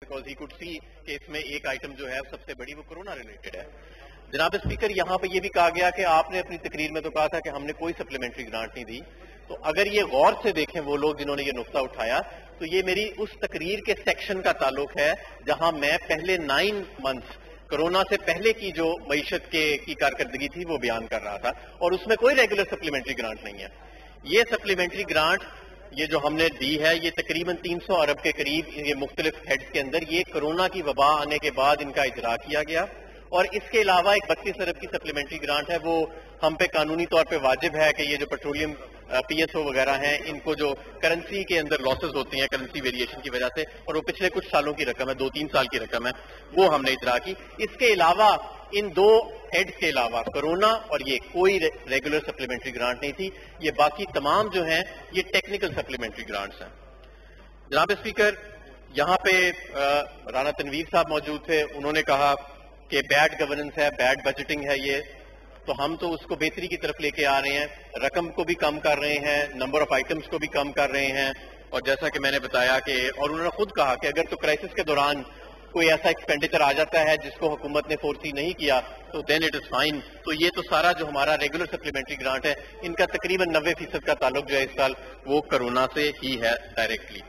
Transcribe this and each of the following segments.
Because he could see कि इसमें एक आइटम जो है सबसे बड़ी वो कोरोना रिलेटेड है। जनाब स्पीकर, यहाँ पे ये भी कहा गया कि आपने अपनी तकरीर में तो कहा था कि हमने कोई सप्लीमेंट्री ग्रांट नहीं दी, तो अगर ये गौर से देखें वो लोग जिन्होंने ये नुक्ता उठाया, तो ये मेरी उस तकरीर के सेक्शन का ताल्लुक है जहां मैं पहले 9 मंथ्स कोरोना से पहले की जो मईशत की कारकर्दगी थी वो बयान कर रहा था, और उसमें कोई रेगुलर सप्लीमेंट्री ग्रांट नहीं है। ये सप्लीमेंट्री ग्रांट ये जो हमने दी है ये तकरीबन 300 अरब के करीब ये मुख्तलिफ हेड्स के अंदर ये कोरोना की वबा आने के बाद इनका इजरा किया गया, और इसके अलावा एक 32 अरब की सप्लीमेंट्री ग्रांट है, वो हम पे कानूनी तौर पे वाजिब है कि ये जो पेट्रोलियम PSO वगैरह हैं इनको जो करेंसी के अंदर लॉसेस होती हैं करेंसी वेरिएशन की वजह से, और वो पिछले कुछ सालों की रकम है, 2-3 साल की रकम है, वो हमने इजरा की। इसके अलावा इन 2 हेड्स के अलावा कोरोना और ये कोई रेगुलर सप्लीमेंट्री ग्रांट नहीं थी। ये बाकी तमाम जो हैं ये टेक्निकल सप्लीमेंट्री ग्रांट्स हैं। जनाब स्पीकर, यहाँ पे राना तनवीर साहब मौजूद थे, उन्होंने कहा कि बैड गवर्नेंस है, बैड बजटिंग है ये, तो हम तो उसको बेहतरी की तरफ लेके आ रहे हैं, रकम को भी कम कर रहे हैं, नंबर ऑफ आइटम्स को भी कम कर रहे हैं, और जैसा कि मैंने बताया कि और उन्होंने खुद कहा कि अगर तो क्राइसिस के दौरान कोई ऐसा एक्सपेंडिचर आ जाता है जिसको हुकूमत ने फोर्सी नहीं किया तो देन इट इज फाइन। तो ये तो सारा जो हमारा रेगुलर सप्लीमेंट्री ग्रांट है इनका तकरीबन 90% का ताल्लुक जो है इस साल वो कोरोना से ही है डायरेक्टली।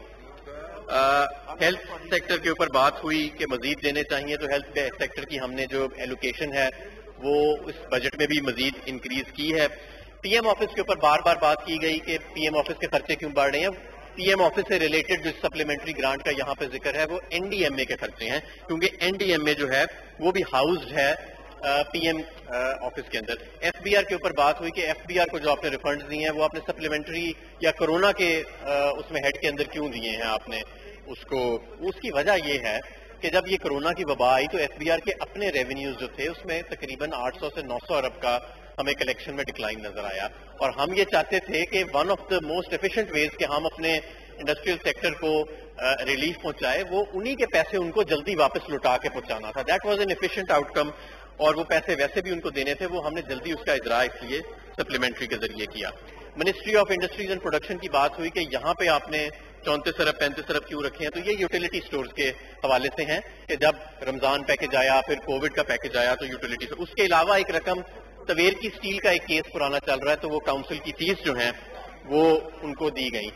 हेल्थ सेक्टर के ऊपर बात हुई कि मजीद देने चाहिए, तो हेल्थ सेक्टर की हमने जो एलोकेशन है वो इस बजट में भी मजीद इंक्रीज की है। PM ऑफिस के ऊपर बार बार बात की गई कि PM ऑफिस के खर्चे क्यों बढ़ रहे हैं। PM ऑफिस से रिलेटेड जो सप्लीमेंट्री ग्रांट का यहाँ पे जिक्र है वो NDMA के खर्चे हैं, क्योंकि NDMA जो है वो भी हाउस्ड है PM ऑफिस के अंदर। FBR के ऊपर बात हुई कि FBR को जो आपने रिफंड्स दिए हैं वो आपने सप्लीमेंट्री या कोरोना के उसमें हेड के अंदर क्यों दिए हैं आपने उसको। उसकी वजह ये है कि जब ये कोरोना की वबा आई तो FBR के अपने रेवेन्यूज जो थे उसमें तकरीबन 800 से 900 अरब का हमें कलेक्शन में डिक्लाइन नजर आया, और हम ये चाहते थे कि one of the most efficient ways कि हम अपने इंडस्ट्रियल सेक्टर को रिलीफ पहुंचाए वो उन्हीं के पैसे उनको जल्दी वापस लौटा के पहुंचाना था। That was an efficient outcome, और वो पैसे वैसे भी उनको देने थे, वो हमने जल्दी उसका इजरा इसलिए सप्लीमेंट्री के जरिए किया। Ministry of industries and production की बात हुई कि यहाँ पे आपने 34 अरब 35 अरब क्यों रखे हैं, तो ये यूटिलिटी स्टोर्स के हवाले से हैं कि जब रमजान पैकेज आया फिर कोविड का पैकेज आया तो यूटिलिटी। उसके अलावा एक रकम तवेर की स्टील का एक केस पुराना चल रहा है, तो वो काउंसिल की फीस जो है वो उनको दी गई।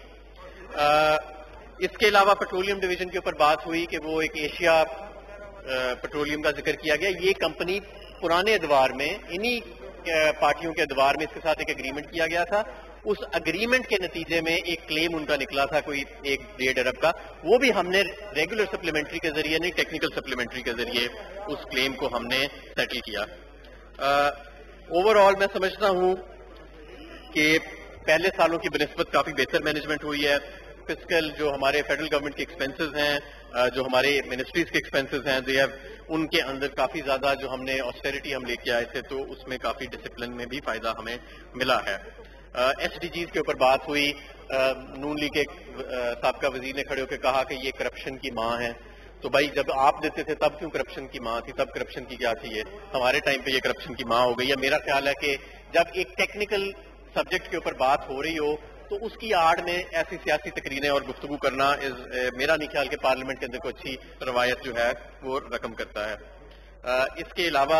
इसके अलावा पेट्रोलियम डिवीजन के ऊपर बात हुई कि वो एक एशिया पेट्रोलियम का जिक्र किया गया। ये कंपनी पुराने अदवार में इन्हीं पार्टियों के अदवार में इसके साथ एक एग्रीमेंट किया गया था, उस एग्रीमेंट के नतीजे में एक क्लेम उनका निकला था कोई 1-1.5 अरब का, वो भी हमने रेगुलर सप्लीमेंट्री के जरिए नहीं टेक्निकल सप्लीमेंट्री के जरिए उस क्लेम को हमने सेटल किया। ओवरऑल मैं समझता हूं कि पहले सालों की बनिस्बत काफी बेहतर मैनेजमेंट हुई है। फिस्कल जो हमारे फेडरल गवर्नमेंट के एक्सपेंसेस हैं, जो हमारे मिनिस्ट्रीज के एक्सपेंसेस हैं, दे हैव उनके अंदर काफी ज्यादा जो हमने ऑस्टेरिटी हम लेके आए थे तो उसमें काफी डिसिप्लिन में भी फायदा हमें मिला है। SDGs के ऊपर बात हुई, नून लीग के साबका वजीर ने खड़े होकर कहा कि ये करप्शन की माँ है, तो भाई जब आप देते थे तब क्यों करप्शन की माँ थी, तब करप्शन की क्या थी, ये हमारे टाइम पे ये करप्शन की माँ हो गई है। मेरा ख्याल है कि जब एक टेक्निकल सब्जेक्ट के ऊपर बात हो रही हो तो उसकी आड़ में ऐसी सियासी तकरीरें और गुफ्तगू करना मेरा नहीं ख्याल कि पार्लियामेंट के अंदर कोई अच्छी रवायत जो है वो रकम करता है। इसके अलावा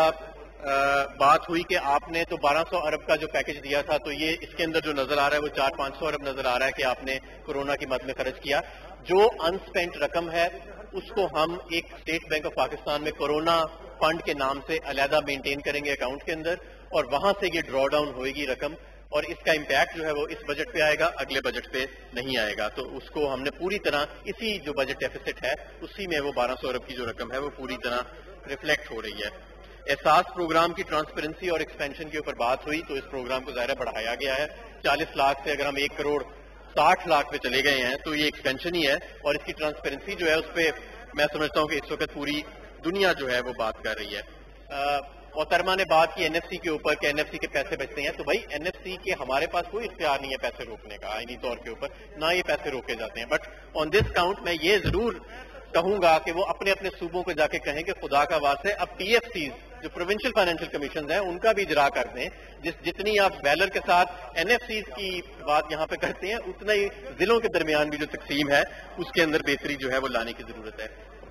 बात हुई कि आपने तो 1200 अरब का जो पैकेज दिया था, तो ये इसके अंदर जो नजर आ रहा है वो 400-500 अरब नजर आ रहा है कि आपने कोरोना की मद में खर्च किया। जो अनस्पेंट रकम है उसको हम एक स्टेट बैंक ऑफ पाकिस्तान में कोरोना फंड के नाम से अलहदा मेंटेन करेंगे अकाउंट के अंदर, और वहां से ये ड्रॉ डाउन होगी रकम, और इसका इम्पैक्ट जो है वो इस बजट पे आएगा, अगले बजट पे नहीं आएगा। तो उसको हमने पूरी तरह इसी जो बजट डेफिसिट है उसी में वो 1200 अरब की जो रकम है वो पूरी तरह रिफ्लेक्ट हो रही है। एहसास प्रोग्राम की ट्रांसपेरेंसी और एक्सपेंशन के ऊपर बात हुई, तो इस प्रोग्राम को ज़ाहिर बढ़ाया गया है 40 लाख से अगर हम 1 करोड़ 60 लाख पे चले गए हैं तो ये एक्सपेंशन ही है, और इसकी ट्रांसपेरेंसी जो है उस पर मैं समझता हूँ कि इस वक्त पूरी दुनिया जो है वो बात कर रही है। मोहतरमा ने बात की NFC के ऊपर कि NFC के पैसे बचते हैं, तो भाई NFC के हमारे पास कोई इख्तियार नहीं है पैसे रोकने का आईनी तौर के ऊपर, ना ये पैसे रोके जाते हैं। बट ऑन दिस काउंट मैं ये जरूर कहूंगा कि वो अपने अपने सूबों को जाके कहें कि खुदा का वास्ते अब PFCs जो प्रोविंशियल फाइनेंशियल कमीशन है उनका भी इजरा कर दें। जितनी आप वैलर के साथ NFCs की बात यहाँ पे करते हैं उतना ही जिलों के दरमियान भी जो तकसीम है उसके अंदर बेहतरी जो है वो लाने की जरूरत है।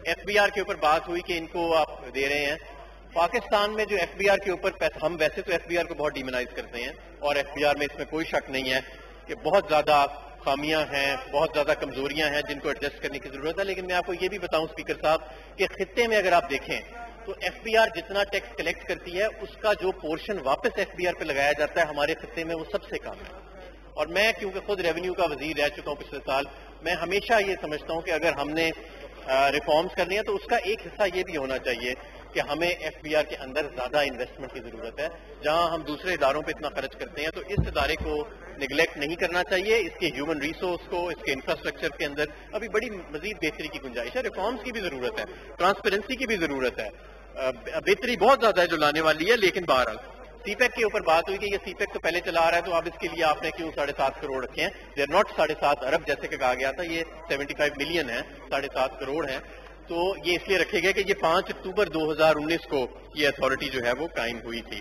FBR के ऊपर बात हुई कि इनको आप दे रहे हैं। पाकिस्तान में जो FBR के ऊपर पैसा, हम वैसे तो FBR को बहुत डिमोनाइज करते हैं और FBR में इसमें कोई शक नहीं है कि बहुत ज़्यादा खामियां हैं, बहुत ज़्यादा कमजोरियां हैं जिनको एडजस्ट करने की ज़रूरत है। लेकिन मैं आपको ये भी बताऊं स्पीकर साहब कि खित्ते में अगर आप देखें तो FBR जितना टैक्स कलेक्ट करती है उसका जो पोर्शन वापस FBR पे लगाया जाता है हमारे खित्ते में वो सबसे कम है। और मैं क्योंकि खुद रेवेन्यू का वजीर रह चुका हूं पिछले साल, मैं हमेशा ये समझता हूं कि अगर हमने रिफॉर्म्स करनी है तो उसका एक हिस्सा ये भी होना चाहिए कि हमें FBR के अंदर ज्यादा इन्वेस्टमेंट की जरूरत है। जहां हम दूसरे इदारों पे इतना खर्च करते हैं तो इस इदारे को निगलेक्ट नहीं करना चाहिए। इसके ह्यूमन रिसोर्स को, इसके इंफ्रास्ट्रक्चर के अंदर अभी बड़ी मजीद बेहतरी की गुंजाइश है। रिफॉर्म्स की भी जरूरत है, ट्रांसपेरेंसी की भी जरूरत है, बेहतरी बहुत ज्यादा है जो लाने वाली है। लेकिन बहरहाल CPEC के ऊपर बात हुई कि ये CPEC तो पहले चला आ रहा है तो अब इसके लिए आपने क्यों 7.5 करोड़ रखे हैं। देर नॉट 7.5 अरब जैसे कि कहा गया था, ये 75 मिलियन है, 7.5 करोड़ है। तो ये इसलिए रखे गए कि ये 5 अक्टूबर 2019 को ये अथॉरिटी जो है वो कायम हुई थी।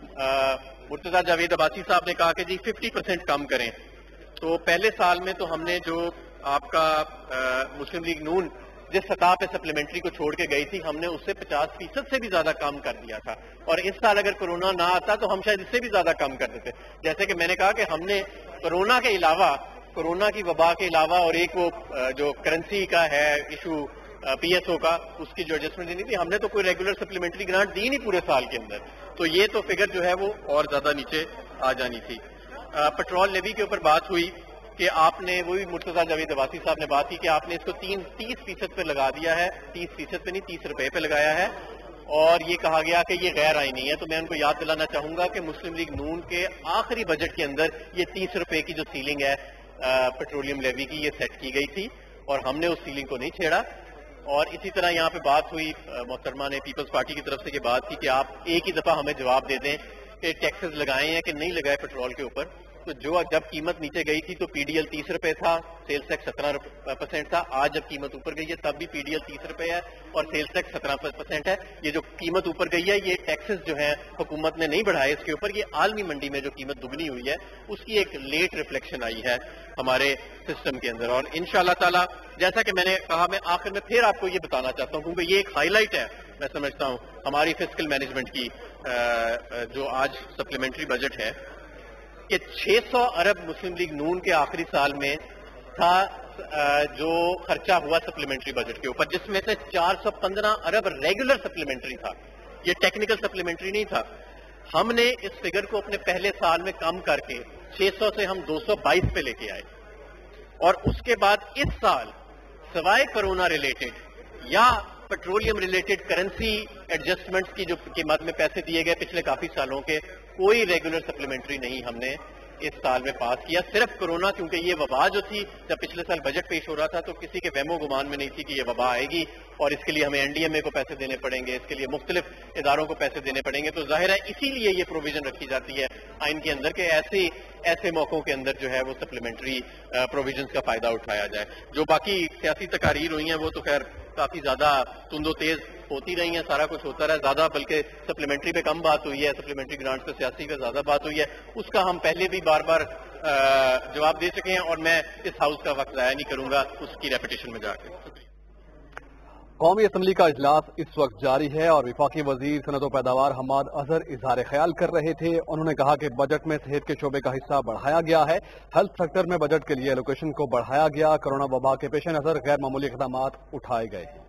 मुर्तजा जावेद अब्बासी साहब ने कहा कि जी 50% कम करें। तो पहले साल में तो हमने जो आपका मुस्लिम लीग नून जिस सतह पे सप्लीमेंट्री को छोड़ के गई थी हमने उससे 50% से भी ज्यादा कम कर दिया था। और इस साल अगर कोरोना ना आता तो हम शायद इससे भी ज्यादा कम कर देते। जैसे कि मैंने कहा कि हमने कोरोना के अलावा, कोरोना की वबा के अलावा और एक वो जो करेंसी का है इशू PSO का, उसकी जो एडजस्टमेंट देनी थी, हमने तो कोई रेगुलर सप्लीमेंट्री ग्रांट दी नहीं पूरे साल के अंदर। तो ये तो फिगर जो है वो और ज्यादा नीचे आ जानी थी। पेट्रोल लेवी के ऊपर बात हुई कि आपने, वो भी मुर्तजा जावेद अब्बासी साहब ने बात की कि आपने इसको 30% पे लगा दिया है, 30% पे नहीं 30 रुपए पे लगाया है और ये कहा गया कि ये गैर आईनी है। तो मैं उनको याद दिलाना चाहूंगा कि मुस्लिम लीग नून के आखिरी बजट के अंदर ये 30 रुपए की जो सीलिंग है पेट्रोलियम लेवी की, ये सेट की गई थी और हमने उस सीलिंग को नहीं छेड़ा। और इसी तरह यहाँ पे बात हुई, मोहतरमा ने पीपल्स पार्टी की तरफ से ये बात की कि आप एक ही दफा हमें जवाब दे दें कि टैक्सेस लगाए हैं कि नहीं लगाए पेट्रोल के ऊपर। तो जो जब कीमत नीचे गई थी तो PDL 30 रुपए था, सेल्स टैक्स 17% था। आज जब कीमत ऊपर गई है तब भी PDL 30 रुपए है और सेल्स टैक्स 17% है। ये जो कीमत ऊपर गई है ये टैक्सेस जो है हुकूमत ने नहीं बढ़ाए इसके ऊपर, ये आलमी मंडी में जो कीमत दुगनी हुई है उसकी एक लेट रिफ्लेक्शन आई है हमारे सिस्टम के अंदर। और इंशाअल्लाह ताला, जैसा कि मैंने कहा, मैं आखिर में फिर आपको ये बताना चाहता हूँ क्योंकि ये एक हाईलाइट है मैं समझता हूँ हमारी फिस्कल मैनेजमेंट की, जो आज सप्लीमेंट्री बजट है कि 600 अरब मुस्लिम लीग नून के आखिरी साल में था जो खर्चा हुआ सप्लीमेंट्री बजट के ऊपर, जिसमें से 415 अरब रेगुलर सप्लीमेंट्री था, ये टेक्निकल सप्लीमेंट्री नहीं था। हमने इस फिगर को अपने पहले साल में कम करके 600 से हम 222 पे लेके आए और उसके बाद इस साल सवाए कोरोना रिलेटेड या पेट्रोलियम रिलेटेड करेंसी एडजस्टमेंट्स की जो कीमत में पैसे दिए गए पिछले काफी सालों के, कोई रेगुलर सप्लीमेंट्री नहीं हमने इस साल में पास किया। सिर्फ कोरोना, क्योंकि ये वबा जो थी, जब पिछले साल बजट पेश हो रहा था तो किसी के वहमो गुमान में नहीं थी कि ये वबा आएगी और इसके लिए हमें NDMA को पैसे देने पड़ेंगे, इसके लिए मुख्तलिफ इदारों को पैसे देने पड़ेंगे। तो जाहिर है इसीलिए ये प्रोविजन रखी जाती है आइन के अंदर कि ऐसे मौकों के अंदर जो है वो सप्लीमेंट्री प्रोविजंस का फायदा उठाया जाए। जो बाकी सियासी तकारीर हुई हैं वो तो खैर काफी ज्यादा तुंदो तेज होती रही है, सारा कुछ होता रहा ज्यादा, बल्कि सप्लीमेंट्री पे कम बात हुई है, सप्लीमेंट्री ग्रांट्स पे सियासी पे ज्यादा बात हुई है। उसका हम पहले भी बार बार जवाब दे चुके हैं और मैं इस हाउस का वक्त जाया नहीं करूंगा उसकी रेपिटेशन में जाकर। कौमी असम्बली का इजलास इस वक्त जारी है और वफाकी वजीर सनत व पैदावार हम्माद अजहर इजहार ख्याल कर रहे थे। उन्होंने कहा कि बजट में सेहत के शोबे का हिस्सा बढ़ाया गया है, हेल्थ सेक्टर में बजट के लिए एलोकेशन को बढ़ाया गया, कोरोना वबा के पेश नजर गैर मामूली इक़दामात उठाए गए।